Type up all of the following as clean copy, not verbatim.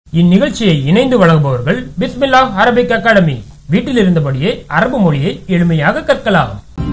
இந்நிகழ்ச்சியை இணைந்து வழங்குபவர்கள் பிஸ்மில்லாஹ் அரபிக் அகாடமி. வீட்டில் இருந்தபடியே அரபு மொழியை எளிமையாக கற்கலாம்.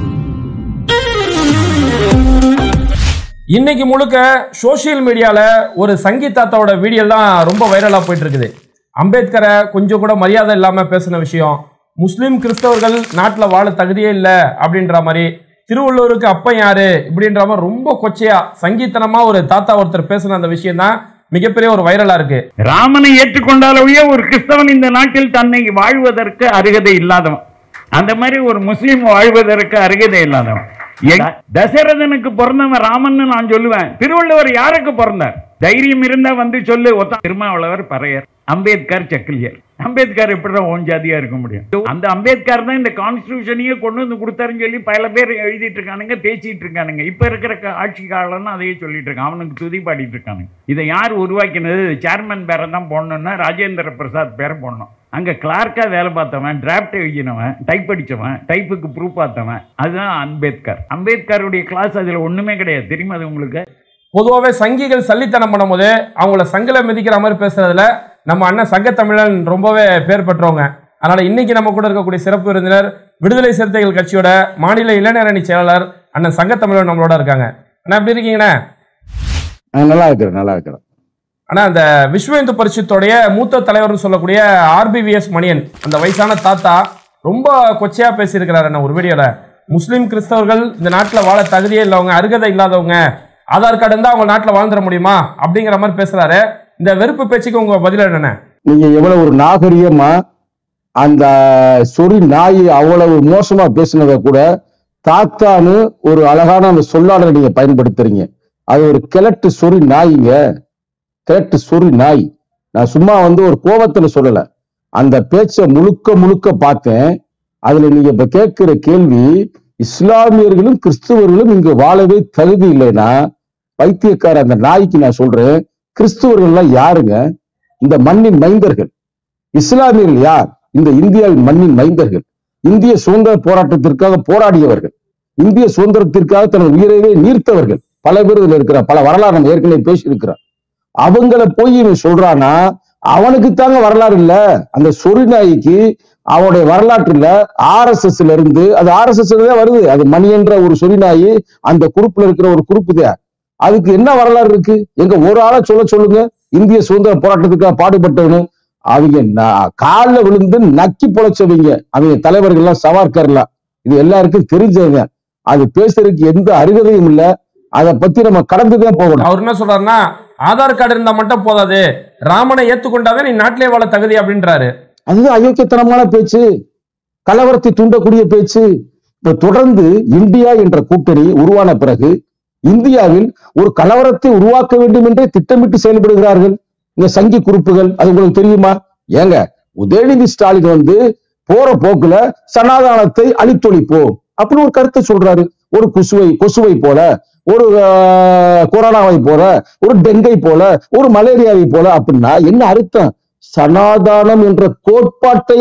இன்னைக்கு முழுக்க சோசியல் மீடியால ஒரு சங்கீதாத்தாவோட வீடியோ தான் ரொம்ப வைரலா போயிட்டு இருக்குது. அம்பேத்கரை கொஞ்சம் கூட மரியாதை இல்லாம பேசின விஷயம், முஸ்லிம் கிறிஸ்தவர்கள் நாட்டில் வாழ தகுதியே இல்லை அப்படின்ற மாதிரி, திருவள்ளுவருக்கு அப்பன் யாரு இப்படின்ற மாதிரி ரொம்ப கொச்சையா சங்கீதனமா ஒரு தாத்தா ஒருத்தர் பேசின அந்த விஷயம் தான் மிகப்பெரிய ஒரு வைரலா இருக்கு. ராமனை ஏற்றுக்கொண்டாலேயே ஒரு கிறிஸ்தவன் இந்த நாட்டில் தன்னை வாழ்வதற்கு அருகதை இல்லாதவன், அந்த மாதிரி ஒரு முஸ்லீம் வாழ்வதற்கு அருகதை இல்லாதவன். தசரதனுக்கு பிறந்தவன் ராமன் நான் சொல்லுவேன். திருவள்ளுவர் யாருக்கு பிறந்தார்? தைரியம் இருந்தா வந்து சொல்லு. திருமாவளவர் பறையர், அம்பேத்கர் செக்கிலியர். அம்பேத்கர் எப்படிதான் ஓன் ஜாதியா இருக்க முடியும்? அந்த அம்பேத்கர் தான் இந்த கான்ஸ்டிடியூஷனையே கொண்டு வந்து கொடுத்தாருன்னு சொல்லி பல பேர் எழுதிட்டு இருக்கானுங்க, பேசிட்டு இருக்கானுங்க. இப்ப இருக்கிற ஆட்சி காலம் அதையே சொல்லிட்டு இருக்கான், அவனுக்கு துதி பாடிட்டு இருக்கானுங்க. இதை யார் உருவாக்கினது? சேர்மன் பேரை தான் போடணும்னா ராஜேந்திர பிரசாத் பேரை போடணும். அங்க கிளார்க்கா வேலை பார்த்தவன், டிராப்ட் எழுதினவன், டைப் அடிச்சவன், டைப்புக்கு ப்ரூஃப் பார்த்தவன், அதுதான் அம்பேத்கர். அம்பேத்கருடைய கிளாஸ் அதுல ஒண்ணுமே கிடையாது. தெரியுமா அது உங்களுக்கு? பொதுவாகவே சங்கிகள் சல்லித்தனம் பண்ணும் போது அவங்கள சங்கில மிதிக்கிற மாதிரி பேசுறதுல நம்ம அண்ணன் சங்க தமிழன் ரொம்பவே பேர் பெற்றவங்க. அதனால இன்னைக்கு நம்ம கூட இருக்கக்கூடிய சிறப்பு விருந்தினர் விடுதலை சிறுத்தைகள் கட்சியோட மாநில இளைஞர் அணி செயலாளர் அண்ணன் சங்க தமிழன் நம்மளோட இருக்காங்க. அண்ணா எப்படி இருக்கீங்கண்ணா? நல்லா இருக்கிறேன், நல்லா இருக்கிறேன். ஆனா அந்த விஸ்வ இந்து பரிஷத்தோடைய மூத்த தலைவர்னு சொல்லக்கூடிய RBVS மணியன், அந்த வயசான தாத்தா ரொம்ப கொச்சையா பேசியிருக்கிறாரு ஒரு வீடியோல. முஸ்லீம் கிறிஸ்தவர்கள் இந்த நாட்டில் வாழ தகுதியே இல்லவங்க, அருகதை இல்லாதவங்க, ஆதார் கார்டு இருந்தா அவங்க நாட்டில் வாழ்ந்துட முடியுமா அப்படிங்கிற மாதிரி பேசுறாரு. இந்த வெறுப்பு பேச்சுக்கு உங்க பதில் என்னென்ன? நீங்க எவ்வளவு ஒரு நாகரிகமா அந்த சொறி நாய் அவ்வளவு மோசமா பேசினதை கூட தாத்தான்னு ஒரு அழகான அந்த சொல்லாடலை நீங்க பயன்படுத்துறீங்க. அது ஒரு கிழட்டு சொறி நாய்ங்க, கிழட்டு சொறி நாய். நான் சும்மா ஒரு கோபத்துல சொல்லல, அந்த பேச்சை முழுக்க முழுக்க பார்த்தேன். அதுல நீங்க இப்ப கேட்கிற கேள்வி, இஸ்லாமியர்களும் கிறிஸ்துவர்களும் இங்கு வாழவே தகுதி இல்லைன்னா, பைத்தியக்கார அந்த நாய்க்கு நான் சொல்றேன், கிறிஸ்துவர்கள்லாம் யாருங்க? இந்த மண்ணின் மைந்தர்கள். இஸ்லாமியர்கள் யார்? இந்த இந்தியாவின் மண்ணின் மைந்தர்கள். இந்திய சுதந்திர போராட்டத்திற்காக போராடியவர்கள், இந்திய சுதந்திரத்திற்காக தனது உயிரையே நீர்த்தவர்கள் பல பேர் இதுல இருக்கிற. பல வரலாறு நம்ம ஏற்கனவே பேசி இருக்கிறார். அவங்கள போய் இவன் சொல்றானா, அவனுக்கு தாங்க வரலாறு இல்ல. அந்த சொறி நாய்க்கு அவனுடைய வரலாற்றுல RSSல இருந்து, அது RSSல தான் வருது, அது மணி என்ற ஒரு சொறி நாய் அந்த குரூப்ல இருக்கிற ஒரு குரூப் தான். அதுக்கு என்ன வரலாறு இருக்கு? எங்க ஒரு ஆளை சொல்லுங்க இந்திய சுதந்திர போராட்டத்துக்காக பாடுபட்டவனு. அவங்க காலில் விழுந்து நக்கி பொழைச்சவங்க, அவங்க தலைவர்கள்லாம், சவார்கர்லாம், இது எல்லாருக்கும் தெரிஞ்சவங்க. அது பேசுறதுக்கு எந்த அருகதையும் இல்லை. அதை பத்தி நம்ம கடந்துதான் போகணும். அவர் என்ன சொல்றாருன்னா, ஆதார் கார்டு இருந்தா மட்டும் போதாது, ராமனை ஏத்துக்கொண்டாவே நீ நாட்டிலே வாழ தகுதி அப்படின்றாரு. அதுதான் அயோக்கியத்தனமான பேச்சு, கலவரத்தை தூண்டக்கூடிய பேச்சு. இப்ப தொடர்ந்து இந்தியா என்ற கூட்டணி உருவான பிறகு இந்தியாவில் ஒரு கலவரத்தை உருவாக்க வேண்டும் என்றே திட்டமிட்டு செயல்படுகிறார்கள் இந்த சங்கி குரூப்புகள். அது உங்களுக்கு தெரியுமா? ஏங்க, உதயநிதி ஸ்டாலின் போற போக்குல சனாதானத்தை அழித்தொழிப்போம் அப்படின்னு ஒரு கருத்தை சொல்றாரு. ஒரு கொசுவை போல, ஒரு கொரோனாவை போல, ஒரு டெங்கை போல, ஒரு மலேரியாவை போல. அப்படின்னா என்ன அர்த்தம்? சனாதானம் என்ற கோட்பாட்டை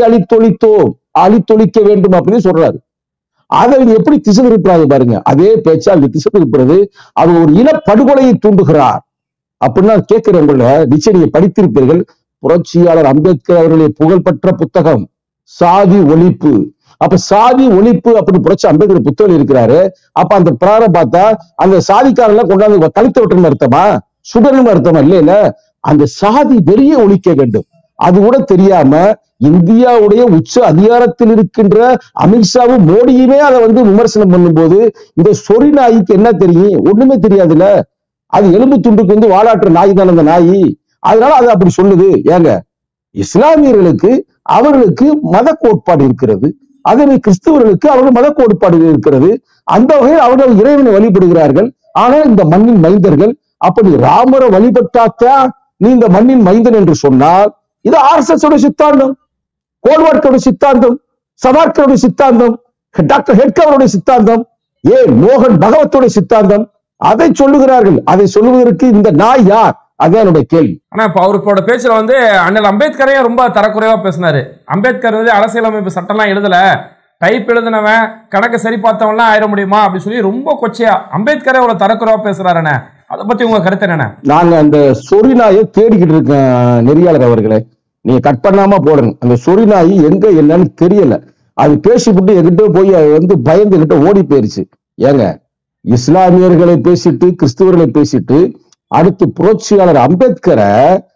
அழித்தொழிக்க வேண்டும் அப்படின்னு சொல்றாரு. அதை எப்படி திசை திருப்புறாங்க பாருங்க. அதே பேச்சா அங்க திசை திருப்புறது, அவர் ஒரு இனப்படுகொலையை தூண்டுகிறார் அப்படின்னா கேட்கிறவங்கள நிச்சயம் நீங்க படித்திருப்பீர்கள். புரட்சியாளர் அம்பேத்கர் அவர்களுடைய புகழ்பெற்ற புத்தகம் சாதி ஒழிப்பு. அப்ப சாதி ஒழிப்பு அப்படின்னு புரட்சி அம்பேத்கர் புத்தகம் இருக்கிறாரு. அப்ப அந்த பிரகாரம் பார்த்தா அந்த சாதிக்காரெல்லாம் கொண்டாந்து கழித்து விட்டுன்னு அர்த்தமா, சுடணும் அர்த்தமா? இல்ல, அந்த சாதி வெறிய ஒழிக்க வேண்டும். அது கூட தெரியாம இந்தியாவுடைய உச்ச அதிகாரத்தில் இருக்கின்ற அமித்ஷாவும் மோடியுமே அதை விமர்சனம் பண்ணும்போது இந்த சொறி நாய்க்கு என்ன தெரியும்? ஒண்ணுமே தெரியாதுல்ல. அது எலும்பு துண்டுக்கு வாலாற்ற நாய் தானே அந்த நாய். அதனால அது அப்படி சொல்லுது. ஏங்க, இஸ்லாமியர்களுக்கு அவர்களுக்கு மத கோட்பாடு இருக்கிறது, அதே கிறிஸ்தவர்களுக்கு அவர்கள் மத கோட்பாடு இருக்கிறது. அந்த வகையில் அவர்கள் இறைவனை வழிபடுகிறார்கள். ஆனால் இந்த மண்ணின் மைந்தர்கள் அப்படி ராமரை வழிபட்டாத்தான் நீ இந்த மண்ணின் மைந்தன் என்று சொன்னால், இது RSS சித்தாந்தம், கோல்வாட்கருடைய சித்தாந்தம், சவார்கருடைய சித்தாந்தம், டாக்டர் ஹெட்கவருடைய சித்தாந்தம், மோகன் பகவத்தோட சித்தாந்தம். அதை சொல்லுகிறார்கள். அதை சொல்லுவதற்கு இந்த நாய் யார்? அதான் என்னுடைய கேள்வி. ஆனா இப்ப அவருக்கோட பேச்சுல அண்ணல் அம்பேத்கரையும் ரொம்ப தரக்குறைவா பேசினாரு. அம்பேத்கர் அரசியலமைப்பு சட்டம்லாம் எழுதல, டைப் எழுதினவன் கணக்கு சரி பார்த்தவன்லாம் ஆயிட முடியுமா அப்படின்னு சொல்லி ரொம்ப கொச்சையா அம்பேத்கரை அவ்வளவு தரக்குறைவா பேசுறாருண்ணே. அதை பத்தி உங்க கருத்து என்ன? நாங்க அந்த சொரிநாயை தேடிக்கிட்டு இருக்கேன் நெறியாளர் அவர்களே, நீங்க கட் பண்ணாம போடுங்க. அந்த சொரிநாய் எங்க என்னன்னு தெரியல. அது பேசிவிட்டு எங்கிட்ட போய் அது வந்து பயந்து கிட்ட ஓடி போயிருச்சு. ஏங்க, இஸ்லாமியர்களை பேசிட்டு கிறிஸ்துவர்களை பேசிட்டு அடுத்து புரட்சியாளர் அம்பேத்கரை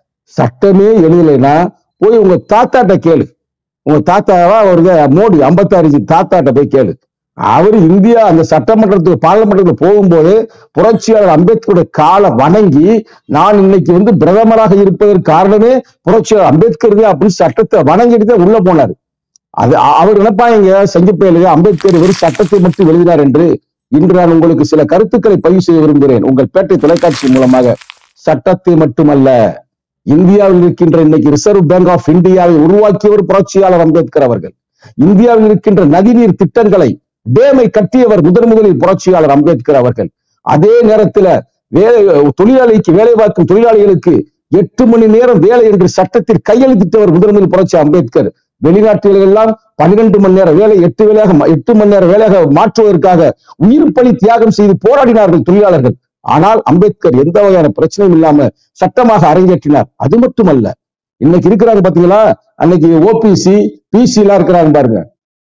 சட்டமே எழுதலைன்னா போய் உங்க தாத்தாட்ட கேளு. உங்க தாத்தாவா அவருக்கு மோடி 56 தாத்தாட்ட போய் கேளு. அவரு இந்தியா அந்த சட்டமன்றத்துக்கு பார்லமெண்ட்டுக்கு போகும்போது புரட்சியாளர் அம்பேத்கருடைய காலை வணங்கி நான் இன்னைக்கு வந்து பிரதமராக இருப்பதற்கு காரணமே புரட்சியாளர் அம்பேத்கர் அப்படின்னு சட்டத்தை வணங்கிட்டு உள்ள போனாரு. அது அவர் நினைப்பாங்க செஞ்சப்பேலுங்க அம்பேத்கர் ஒரு சட்டத்தை மட்டும் எழுதினார் என்று. இன்று நான் உங்களுக்கு சில கருத்துக்களை பதிவு செய்ய விரும்புகிறேன் உங்கள் பேட்டை தொலைக்காட்சி மூலமாக. சட்டத்தை மட்டுமல்ல, இந்தியாவில் இருக்கின்ற இன்னைக்கு ரிசர்வ் பேங்க் ஆஃப் இந்தியாவை உருவாக்கியவர் புரட்சியாளர் அம்பேத்கர் அவர்கள். இந்தியாவில் இருக்கின்ற நதிநீர் திட்டங்களை டேமை கட்டியவர் முதலில் புரட்சியாளர் அம்பேத்கர் அவர்கள். அதே நேரத்தில் தொழிலாளிக்கு வேலை பார்க்கும் தொழிலாளிகளுக்கு 8 மணி நேரம் வேலை என்று சட்டத்தில் கையெழுத்திட்டவர் முதலில் புரட்சி அம்பேத்கர். வெளிநாட்டுகள் எல்லாம் 12 மணி நேரம் வேலை 8 மணி நேரம் வேலையாக மாற்றுவதற்காக உயிர் பலி தியாகம் செய்து போராடினார்கள் தொழிலாளர்கள். ஆனால் அம்பேத்கர் எந்த வகையான பிரச்சனையும் இல்லாம சட்டமாக அரங்கேற்றினார். அது மட்டுமல்ல, இன்னைக்கு இருக்கிறாங்க பாத்தீங்களா, அன்னைக்கு ஓபிசி பிசி எல்லாம் இருக்கிறாங்க பாருங்க,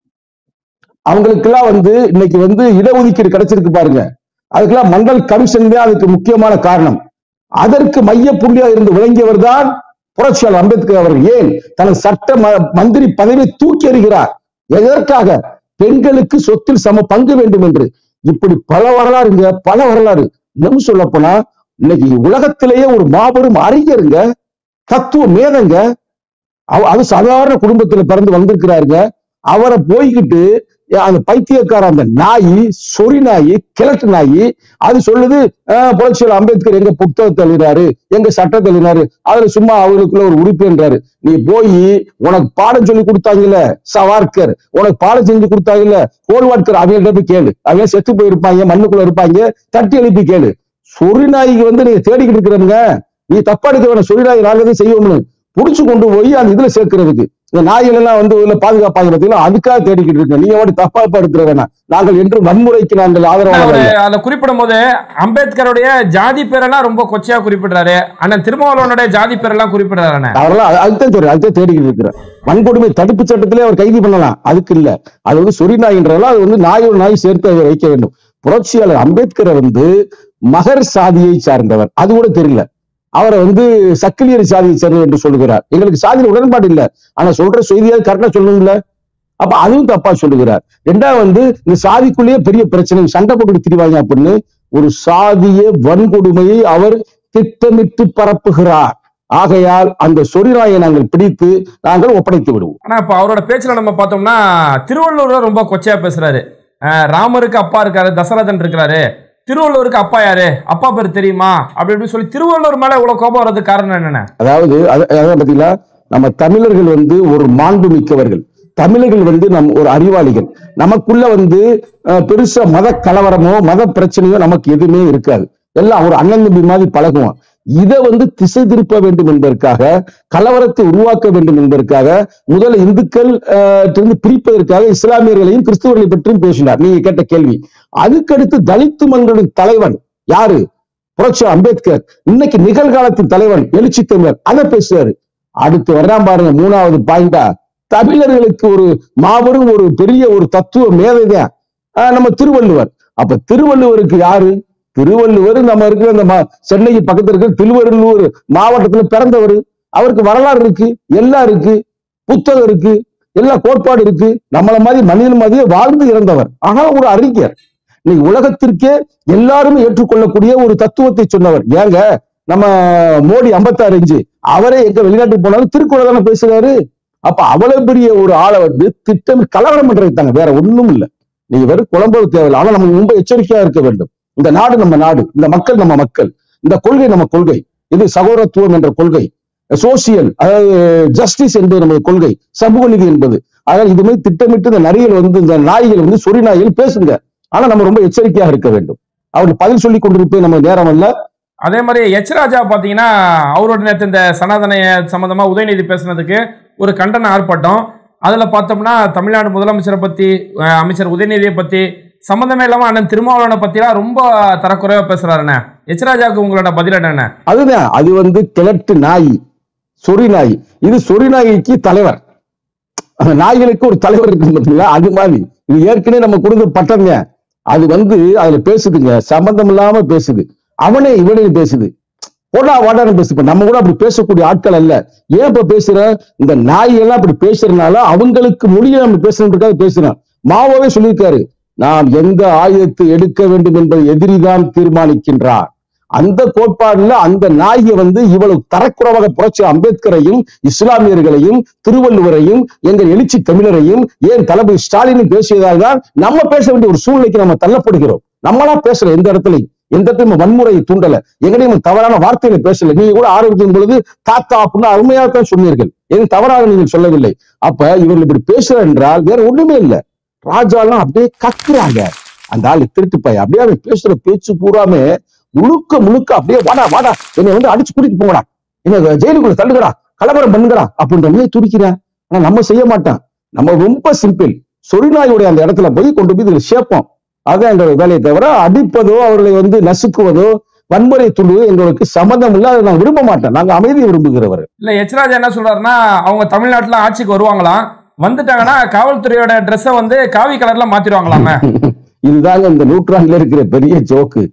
அவங்களுக்கெல்லாம் வந்து இன்னைக்கு வந்து இடஒதுக்கீடு கிடைச்சிருக்கு பாருங்க. அதுக்கெல்லாம் மண்டல் கமிஷன் தான் அதுக்கு முக்கியமான காரணம். அதற்கு மைய புள்ளியாக இருந்து விளங்கியவர் தான் புரட்சியாளர் அம்பேத்கர் அவர்கள். ஏன் தனது சட்ட மந்திரி பதவியை தூக்கி எறிகிறார்? எதற்காக? பெண்களுக்கு சொத்தில் சம பங்கு வேண்டும் என்று. இப்படி பல வரலாறுங்க, பல வரலாறு. இன்னும் சொல்ல போனா இன்னைக்கு உலகத்திலேயே ஒரு மாபெரும் அறிஞருங்க, தத்துவ மேதங்க, அது சாதாரண குடும்பத்துல பிறந்து வந்திருக்கிறாருங்க. அவரை போய்கிட்டு அந்த பைத்தியக்கார அந்த நாயி, சொறி நாயி, கிழட்டு நாயி அது சொல்லுது புரட்சியாளர் அம்பேத்கர் எங்க புத்தகத்தை எழுதினாரு, எங்க சட்டத்தை எழுதினாரு, அதுல சும்மா அவருக்குள்ள ஒரு உறுப்பின்றாரு. நீ போய் உனக்கு பாடம் சொல்லி கொடுத்தாங்கல்ல சவார்கர், உனக்கு பாடம் செஞ்சு கொடுத்தாங்கல்ல கோல்வாட்கர், அவங்கள்ட்ட போய் கேளு. அவங்க செத்து போயிருப்பாங்க, மண்ணுக்குள்ள இருப்பாங்க, தட்டி எழுப்பி கேளு. சொறி நாய்க்கு வந்து நீங்க தேடிக்கிட்டு இருக்கிறவங்க, நீ தப்பா எடுக்க வேணாம். சொறி நாய் நாங்க செய்வோம்னு புடிச்சு கொண்டு போய் அந்த இதுல சேர்க்கிறதுக்கு இந்த நாய்கள் எல்லாம் வந்து பாதுகாப்பாங்க பார்த்தீங்களா, அதுக்காக தேடிக்கிட்டு இருக்கு. நீங்க வந்து தப்பா எடுக்கிற வேணாம். நாங்கள் என்று வன்முறைக்கு நாங்கள் ஆதரவாக அதை குறிப்பிடும் போது அம்பேத்கருடைய ஜாதி பேரெல்லாம் ரொம்ப கொச்சையா குறிப்பிடுறாரு. அண்ணன் திருமாவளவனுடைய ஜாதி பேரெல்லாம் குறிப்பிடுறாரு. அவரெல்லாம் அதுதான் சொல்றேன், அதுதான் தேடிக்கிட்டு இருக்கிறேன். வன்கொடுமை தடுப்பு சட்டத்திலே அவர் கைது பண்ணலாம், அதுக்கு இல்ல. அது வந்து சொறி நாயின்றதால அது வந்து நாயோட நாய் சேர்த்து வைக்க வேண்டும். புரட்சியாளர் அம்பேத்கரை வந்து மகர் சாதியை சார்ந்தவர், அது கூட தெரியல. அவரை வந்து சக்கிலியர் சாதியை சேர்ந்தவர் என்று சொல்லுகிறார். எங்களுக்கு சாதியில் உடன்பாடு இல்லை, ஆனா சொல்ற செய்தியாவது கரெக்டா சொல்லணும்ல. அப்ப அதுவும் தப்பா சொல்லுகிறார். ரெண்டாவது வந்து இந்த சாதிக்குள்ளேயே பெரிய பிரச்சனை, சண்டை போட்டு திரிவாங்க அப்படின்னு ஒரு சாதிய வன்கொடுமையை அவர் திட்டமிட்டு பரப்புகிறார். ஆகையால் அந்த சொரிநாயை நாங்கள் பிடித்து நாங்கள் ஒப்படைத்து விடுவோம். ஆனா இப்ப அவரோட பேச்சுல நம்ம பார்த்தோம்னா திருவள்ளுவர் ரொம்ப கொச்சையா பேசுறாரு. ராமருக்கு அப்பா இருக்காரு, தசரதன் இருக்கிறாரு, திருவள்ளுவருக்கு அப்பா யாரு, அப்பா பேர் தெரியுமா அப்படி சொல்லி திருவள்ளுவர் மேல இவ்வளவு கோபம் வர்றதுக்கு காரணம் என்னென்ன? அதாவது பாத்தீங்களா, நம்ம தமிழர்கள் வந்து ஒரு மாண்பு மிக்கவர்கள், தமிழர்கள் வந்து ஒரு அறிவாளிகள். நமக்குள்ள வந்து பெருசா மத கலவரமோ மத பிரச்சனையோ நமக்கு எதுவுமே இருக்காது. எல்லாம் ஒரு அண்ணன் தம்பி மாதிரி பழகுவோம். இதை வந்து திசை திருப்ப வேண்டும் என்பதற்காக, கலவரத்தை உருவாக்க வேண்டும் என்பதற்காக முதல்ல இந்துக்கள் பிரிப்பதற்காக இஸ்லாமியர்களையும் கிறிஸ்துவர்களை பற்றியும் பேசினார். நீங்க கேட்ட கேள்வி. அதுக்கடுத்து தலித்து மன்றத்தின் தலைவன் யாரு? புரட்சியாளர் அம்பேத்கர். இன்னைக்கு நிகழ்காலத்தின் தலைவன் எழுச்சி தமிழர், அதை பேசுறாரு. அடுத்து வர்றான் பாருங்க, 3வது பாயிண்டா, தமிழர்களுக்கு ஒரு மாபெரும் ஒரு பெரிய ஒரு தத்துவ மேதைதான் நம்ம திருவள்ளுவர். அப்ப திருவள்ளுவருக்கு யாரு? திருவள்ளுவர் நம்ம இருக்கிற அந்த சென்னைக்கு பக்கத்துல இருக்கிற திருவள்ளூர் மாவட்டத்துல பிறந்தவர். அவருக்கு வரலாறு இருக்கு, எல்லாம் இருக்கு, புத்தகம் இருக்கு, எல்லா கோட்பாடு இருக்கு. நம்மள மாதிரி மனிதன் மாதிரியே வாழ்ந்து இறந்தவர். ஆனா ஒரு அறிஞர். இன்னைக்கு உலகத்திற்கே எல்லாருமே ஏற்றுக்கொள்ளக்கூடிய ஒரு தத்துவத்தை சொன்னவர். ஏங்க நம்ம மோடி 56 அவரே எங்க வெளிநாட்டுக்கு போனாலும் திருக்குறள் தானே பேசுறாரு. அப்ப அவ்வளவு பெரிய ஒரு ஆளை வந்து திட்டம் கலவரம் பண்றாங்க, வேற ஒண்ணும் இல்லை. நீங்க வெறும் குழம்பு தேவையில்லை. ஆனா நம்ம ரொம்ப எச்சரிக்கையா இருக்க வேண்டும். இந்த நாடு நம்ம நாடு, இந்த மக்கள் நம்ம மக்கள், இந்த கொள்கை நம்ம கொள்கை, இது சகோதரத்துவம் என்ற கொள்கை, சோசியல் அதாவது ஜஸ்டிஸ் என்பது நமது கொள்கை, சமூக நீதி என்பது. அதனால இதுமாதிரி திட்டமிட்டு இந்த நரிகள் வந்து இந்த நாய்கள் வந்து சொறி நாய்கள் பேசுங்க. ஆனா நம்ம ரொம்ப எச்சரிக்கையாக இருக்க வேண்டும். அவருக்கு பதில் சொல்லி கொண்டிருப்பது நம்ம நேரம் அல்ல. அதே மாதிரி எச் ராஜா பாத்தீங்கன்னா அவரோட நேற்று இந்த சனாதன சம்பந்தமா உதயநிதி பேசுனதுக்கு ஒரு கண்டன ஆர்ப்பாட்டம். அதுல பார்த்தோம்னா தமிழ்நாடு முதலமைச்சரை பத்தி, அமைச்சர் உதயநிதியை பத்தி சம்பந்தமே இல்லாம அண்ணன் திருமாவளவனை பத்திலாம் ரொம்ப தரக்குறைவா பேசுறாருண்ணே. எச்ராஜாவுக்கு உங்களோட பதில் என்ன? அதுதான், அது கிழட்டு நாய், சொறி நாய். இது சொறி நாய்க்கு தலைவர், அந்த நாய்களுக்கு ஒரு தலைவர் இருக்கு பார்த்தீங்களா, அது மாதிரி. இது ஏற்கனவே நம்ம கொடுத்த பட்டங்க. அது அதுல பேசுதுங்க, சம்பந்தம் இல்லாம பேசுது, அவனே இவனையும் பேசுது, போடா வாடான்னு பேசு. இப்ப நம்ம கூட அப்படி பேசக்கூடிய ஆட்கள் அல்ல. ஏன் இப்ப பேசுற, இந்த நாய்கள்லாம் அப்படி பேசுறதுனால அவங்களுக்கு மொழியை நம்ம பேசணுன்றதுக்காக பேசுறோம். மாவோவே சொல்லியிருக்காரு, நாம் எந்த ஆயுதத்தை எடுக்க வேண்டும் என்பதை எதிரிதான் தீர்மானிக்கின்றார். அந்த கோட்பாடுல அந்த நாயை இவ்வளவு தரக்குறவாக புரட்சி அம்பேத்கரையும் இஸ்லாமியர்களையும் திருவள்ளுவரையும் எங்கள் எழுச்சி தமிழரையும் ஏன் தளபதி ஸ்டாலினும் பேசியதால் தான் நம்ம பேச வேண்டிய ஒரு சூழ்நிலைக்கு நம்ம தள்ளப்படுகிறோம். நம்மளா பேசல, எந்த இடத்துலயும் வன்முறையை தூண்டல, எங்கடையும் தவறான வார்த்தைகளை பேசல. நீங்க கூட ஆரம்பிக்கும் பொழுது தாத்தா அப்படின்னு அருமையாக தான் சொன்னீர்கள், எதுவும் தவறாக நீங்கள் சொல்லவில்லை. அப்ப இவர்கள் இப்படி பேசுற என்றால் வேற ஒண்ணுமே இல்லை. ராஜாலாம் அப்படியே கக்குறாங்க, அந்த ஆளு திருட்டுப்பாய் அப்படியே பேசுற பேச்சு பூராமே முழுக்க அப்படியே வாடா வாடா என்னை அடிச்சு கூட்டிட்டு போங்கடா, என்ன ஜெயிலுக்குள்ள தள்ளுகடா, கலவரம் பண்ணுங்கடா அப்படின்ற மாதிரி துடிக்கிறேன். ஆனா நம்ம செய்ய மாட்டோம். நம்ம ரொம்ப சிம்பிள், சொரிநாயுடைய அந்த இடத்துல போய் கொண்டு போய் இதுல சேர்ப்போம். அதான் எங்களோட வேலையை தவிர அடிப்பதோ அவர்களை நசுக்குவதோ வன்முறை தூண்டுவதோ எங்களுக்கு சம்மந்தம் இல்லை. அதை நான் விரும்ப மாட்டேன். நாங்க அமைதியை விரும்புகிறவர். இல்ல, எச்ராஜா என்ன சொல்றாருன்னா, அவங்க தமிழ்நாட்டுல ஆட்சிக்கு வருவாங்களாம், வந்துட்டாங்கன்னா காவல்துறையோட ட்ரெஸ்ஸை காவி கலர்ல மாத்திடுவாங்களாமே. இதுதாங்க இந்த நூற்றாண்டுல இருக்கிற பெரிய ஜோக்கு.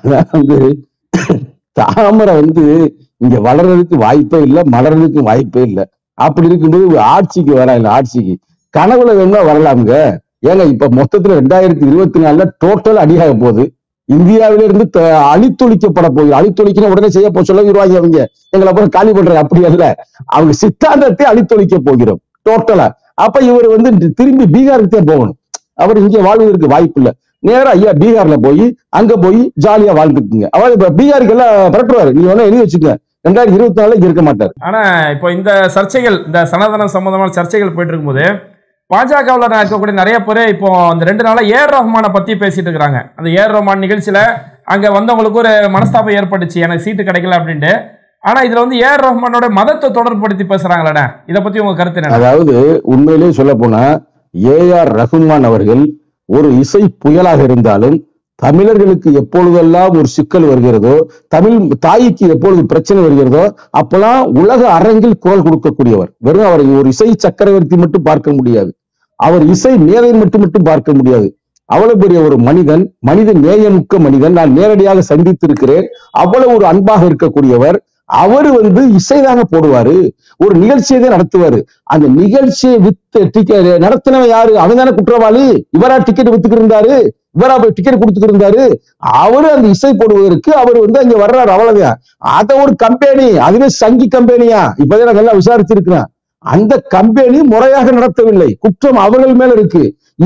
தாமரை இங்க வளர்றதுக்கு வாய்ப்பே இல்லை, மலர்றதுக்கு வாய்ப்பே இல்லை. அப்படி இருக்கும்போது ஆட்சிக்கு ஆட்சிக்கு கனவுல வேணும்னா வரலாமுங்க. ஏங்க இப்ப மொத்தத்துல 2024 டோட்டல் அடியாக போகுது. இந்தியாவில இருந்து அழித்தொழிக்கப்பட போகுது. அழித்தொழிக்கணும் உடனே செய்ய சொல்லிடுவாங்க அவங்க, எங்களை அப்புறம் காலி பண்றாங்க. அப்படி அல்ல, அவங்க சித்தாந்தத்தை அழித்தொழிக்க போகிறோம் டோட்டலா. அப்ப இவர் திரும்பி பீகாருக்கு தான் போகணும். அவர் இங்க வாழ்வதற்கு வாய்ப்பு இல்லை. நேரம் ஐயா பீகார்ல போய் அங்க போய் ஜாலியா வாழ்ந்துக்குங்க. அவர் இப்ப பீகாருக்கு எல்லாம் பரட்டுவாரு. நீங்க வேணா எழுதி வச்சுக்க, 2024 இங்க இருக்க மாட்டார். ஆனா இப்போ இந்த சர்ச்சைகள், இந்த சனாதனம் சம்பந்தமான சர்ச்சைகள் போயிட்டு இருக்கும்போது பாஜகவில் இருக்கக்கூடிய நிறைய பேர் இப்போ அந்த 2 நாளா ஏஆர் ரஹ்மானை பத்தி பேசிட்டு இருக்கிறாங்க. அந்த ஏஆர் ரஹ்மான் நிகழ்ச்சியில அங்க வந்தவங்களுக்கு ஒரு மனஸ்தாபம் ஏற்பட்டுச்சு, எனக்கு சீட்டு கிடைக்கல அப்படின்ட்டு. ஆனா இதுல ஏஆர் ரஹ்மானோட மதத்தை தொடர்படுத்தி பேசுறாங்களே, இதை பத்தி உங்க கருத்து என்ன? அதாவது உண்மையிலேயே சொல்ல போனா ஏஆர் ரஹ்மான் அவர்கள் ஒரு இசை புயலாக இருந்தாலும் தமிழர்களுக்கு எப்பொழுதெல்லாம் ஒரு சிக்கல் வருகிறதோ, தமிழ் தாய்க்கு எப்பொழுது பிரச்சனை வருகிறதோ அப்பெல்லாம் உலக அரங்கில் குரல் கொடுக்கக்கூடியவர். வெறும் அவரை ஒரு இசை சக்கரவர்த்தி மட்டும் பார்க்க முடியாது, அவர் இசை மேதை மட்டும் பார்க்க முடியாது. அவ்வளவு பெரிய ஒரு மனிதன், மனித நேயமுக்க மனிதன். நான் நேரடியாக சந்தித்திருக்கிறேன். அவ்வளவு ஒரு அன்பாக இருக்கக்கூடியவர். அவரு இசைதாக போடுவாரு, ஒரு நிகழ்ச்சியை தான் நடத்துவாரு. அந்த நிகழ்ச்சியை டிக்கெட் நடத்தினவன் யாரு? அவன் தானே குற்றவாளி. இவரா டிக்கெட் வித்துக்கிட்டு இருந்தாரு, இவரா போய் டிக்கெட் கொடுத்துக்கிட்டு இருந்தாரு. அவரு அந்த இசை போடுவதற்கு அவர் அங்க வர்றாரு, அவ்வளவுதான். அத ஒரு கம்பெனி, அதுவே சங்கி கம்பெனியா, இப்பதான் நான் நல்லா விசாரிச்சிருக்கிறேன். அந்த கம்பெனி முறையாக நடத்தவில்லை, குற்றம் அவர்கள் மேல இருக்கு.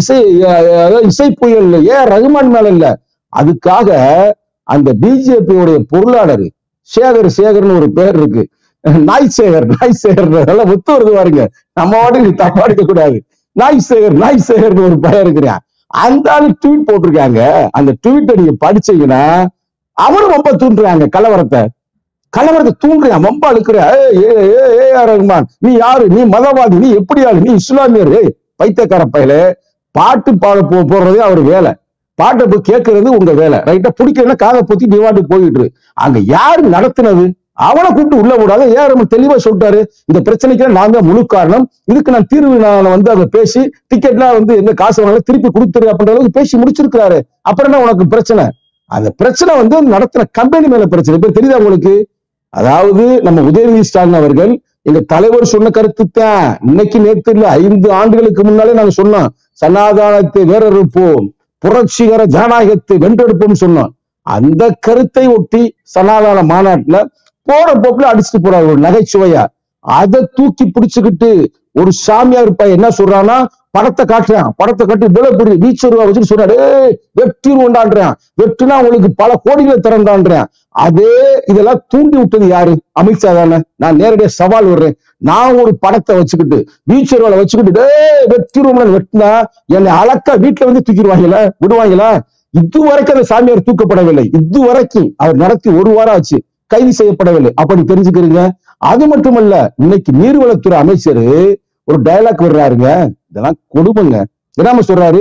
இசை புயல் ஏன் ரகுமான் மேல இல்ல. அதுக்காக அந்த பிஜேபியுடைய பொருளாளர் சேகர்னு ஒரு பேர் இருக்கு, நாய் சேகர் நல்லா ஒத்து வருது பாருங்க. நம்ம வாட்டுக்கு தப்பா எடுக்க கூடாது. நாய் சேகர்னு ஒரு பெயர் இருக்கிறேன். அந்த ஆளு ட்வீட் போட்டிருக்காங்க. அந்த ட்வீட்டை நீங்க படிச்சீங்கன்னா அவரும் ரொம்ப தூண்டுறாங்க, கலவரத்தை தூண்டுறான், ரொம்ப அழுக்குற. ஏஆர் ரஹ்மான் நீ யாரு? நீ மதவாதி, நீ எப்படி ஆளு? நீ இஸ்லாமியர், பைத்தியக்கார பயல. பாட்டு பாட போடுறதே அவர் வேலை, பாட்டை போய் கேட்கறது உங்க வேலை. ரைட்டா, பிடிக்கிறதுனா காதை பொத்தி டிவாட்டுக்கு போயிட்டு. அங்க யாரு நடத்துனது? அவனை கூப்பிட்டு உள்ள விடாத. ஏன் தெளிவா சொல்லிட்டாரு, இந்த பிரச்சனைக்கு நான் தான் முழு காரணம், இதுக்கு நான் தீர்வு நான் அதை பேசி டிக்கெட்லாம் எந்த காசு வாங்கல திருப்பி கொடுத்துரு அப்படின்ற அளவுக்கு பேசி முடிச்சிருக்கிறாரு. அப்புறம் என்ன உனக்கு பிரச்சனை? அந்த பிரச்சனை நடத்தின கம்பெனி மேல பிரச்சனை. இப்ப தெரியுதா உங்களுக்கு? அதாவது நம்ம உதயநிதி ஸ்டாலின் அவர்கள் எங்க தலைவர் சொன்ன கருத்து தான். இன்னைக்கு நேற்று இல்ல, 5 ஆண்டுகளுக்கு முன்னாலே நாங்க சொன்னோம், சனாதானத்தை வேறறுப்போம், புரட்சிகர ஜனநாயகத்தை வென்றெடுப்போம் சொன்னோம். அந்த கருத்தை ஒட்டி சனாதன மாநாட்டுல போற போக்குல அடிச்சுட்டு போறாரு ஒரு நகைச்சுவையா. அதை தூக்கி பிடிச்சுக்கிட்டு ஒரு சாமியார் பையன் என்ன சொல்றான்னா, படத்தை காட்டி விலப்படி வீச்சருவா வச்சுட்டு சொல்றாரு, வெற்றி கொண்டாடுறான், வெற்றினா உங்களுக்கு பல கோடிகளை திறந்தான்றேன். அதே இதெல்லாம் தூண்டி விட்டது யாரு? அமித்ஷா தானே. நான் நேரடியா சவால் விடுறேன். நான் ஒரு படத்தை வச்சுக்கிட்டு வீச்சருவால வச்சுக்கிட்டு வெற்றி வெட்டினா என்னை அழக்கா வீட்டுல தூக்கிடுவாங்களா, விடுவாங்களா? இதுவரைக்கும் அந்த சாமியார் தூக்கப்படவில்லை. இதுவரைக்கும் அவர் நடத்தி 1 வாரம் ஆச்சு, கைது செய்யப்படவில்லை. அப்படி தெரிஞ்சுக்கிறீங்க. அது மட்டுமல்ல, இன்னைக்கு நீர்வளத்துறை அமைச்சர் ஒரு டயலாக் விடுறாருங்க, இதெல்லாம் கொடுமைங்க. என்ன சொல்றாரு?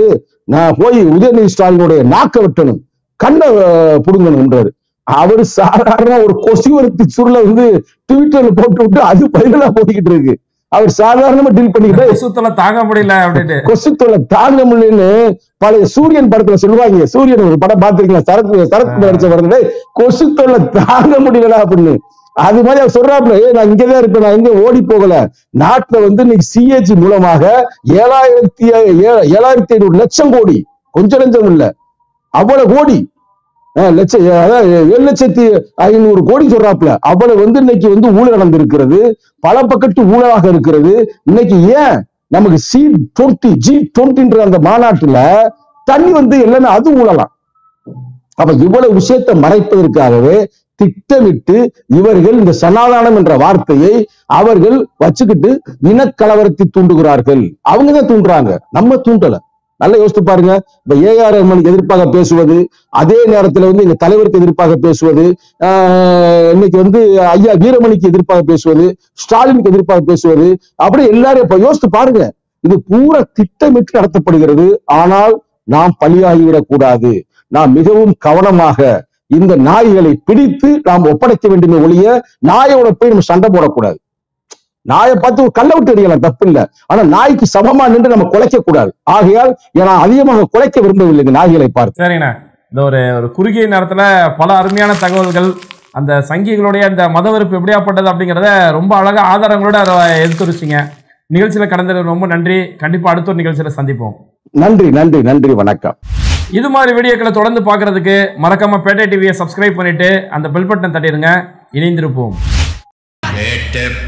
நான் போய் உதயநிதி ஸ்டாலினுடைய நாக்க வெட்டணும், கண்ணை புடுங்கணும்ன்றாரு. அவரு சாதாரண ஒரு கொசுவரத்தி சுருளை வந்து ட்விட்டர்ல போட்டு விட்டு அது பயிலா போய்கிட்டு இருக்கு. அவர் சாதாரணமா டீல் பண்ணிக்கிட்டு கொசுத்தொலை தாங்க முடியல அப்படின்னு, கொசுத்தொலை தாங்க முடியலன்னு பழைய சூரியன் படத்துல சொல்லுவாங்க. சூரியன் ஒரு படம் பார்த்திருக்கீங்களா? சரக்கு நடிச்ச படத்துல கொசுத்தொலை தாங்க முடியல அப்படின்னு. அது மாதிரி அவர் சொல்றாப்புல, நான் இங்கதான் இருப்பேன், நான் எங்க ஓடி போகல. நாட்டுல வந்து இன்னைக்கு சிஏஜி மூலமாக 7,500 லட்சம் கோடி, கொஞ்சம் லட்சம் இல்ல, அவ்வளவு கோடி, லட்சம், அதாவது 7,500 கோடி சொல்றாப்புல. அவ்வளவு வந்து இன்னைக்கு வந்து ஊழல் நடந்திருக்கிறது, பல பக்கத்து ஊழலாக இருக்கிறது. இன்னைக்கு ஏன் நமக்கு G20 அந்த மாநாட்டுல தண்ணி வந்து எல்லாமே அது ஊழலாம். அப்ப இவ்வளவு விஷயத்தை மறைப்பதற்காகவே திட்டமிட்டு இவர்கள் இந்த சனாதானம் என்ற வார்த்தையை அவர்கள் வச்சுக்கிட்டு இனக்கலவரத்தை தூண்டுகிறார்கள். அவங்கதான் தூண்டுறாங்க, நம்ம தூண்டல. நல்லா யோசித்து பாருங்க. இந்த AR ரஹ்மானுக்கு எதிர்ப்பாக பேசுவது, அதே நேரத்துல வந்து எங்க தலைவருக்கு எதிர்ப்பாக பேசுவது, இன்னைக்கு வந்து ஐயா வீரமணிக்கு எதிர்ப்பாக பேசுவது, ஸ்டாலினுக்கு எதிர்ப்பாக பேசுவது, அப்படி எல்லாரும் இப்ப யோசித்து பாருங்க. இது பூரா திட்டமிட்டு நடத்தப்படுகிறது. ஆனால் நாம் பலியாகிவிடக் கூடாது. நாம் மிகவும் கவனமாக இந்த நாய்களை பிடித்து நாம் ஒப்படைக்க வேண்டுமே ஒழிய நாயோட போய் நம்ம சண்டை போடக்கூடாது. நாயை பார்த்து ஒரு கல்லை விட்டு எறியலாம், தப்பு இல்லை. ஆனா நாய்க்கு சமமா நின்று நம்ம குலைக்க கூடாது. ஆகையால் நான் அதிகமாக குலைக்க விரும்பவில்லை நாய்களை பார்த்து. சரிண்ணா, இந்த ஒரு குறுகிய நேரத்துல பல அருமையான தகவல்கள், அந்த சங்கிகளுடைய அந்த மதவெறுப்பு எப்படியாப்பட்டது அப்படிங்கிறத ரொம்ப அழகா ஆதாரங்களோட எடுத்துருச்சிங்க. நிகழ்ச்சியில கடந்தது ரொம்ப நன்றி. கண்டிப்பா அடுத்த ஒரு நிகழ்ச்சியில சந்திப்போம். நன்றி நன்றி நன்றி, வணக்கம். இது மாதிரி வீடியோக்களை தொடர்ந்து பார்க்கறதுக்கு மறக்காம பேட்டை டிவியை சப்ஸ்கிரைப் பண்ணிட்டு அந்த பெல் பட்டனை தட்டிடுங்க. இணைந்திருப்போம்.